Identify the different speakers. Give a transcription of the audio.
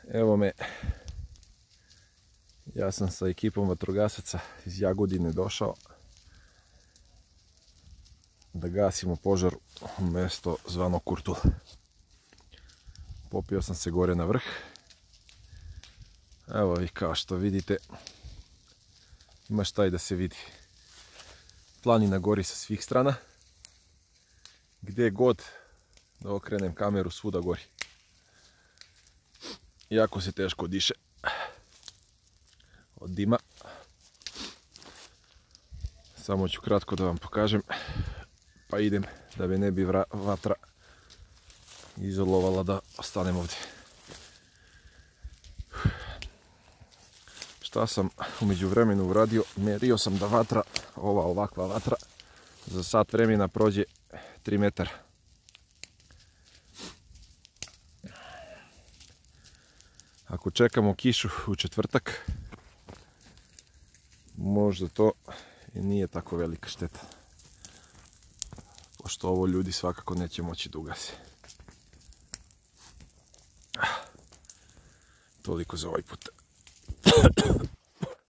Speaker 1: Evo me, ja sam sa ekipom vatrogasaca iz Jagodine došao da gasimo požar u mjesto zvano Kurtul. Popio sam se gore na vrh. Evo i kao što vidite, ima šta i da se vidi. Planina gori sa svih strana. Gdje god da okrenem kameru, svuda gori. Jako se teško diše od dima. Samo ću kratko da vam pokažem, pa idem da me ne bi vatra izolovala da ostanem ovdje. Šta sam u međuvremenu uradio? Mjerio sam da vatra, ovakva vatra, za sat vremena prođe 3 metara. Ako čekamo kišu u četvrtak, možda to i nije tako velika šteta. Pošto ovo ljudi svakako neće moći da ugase. Toliko za ovaj put.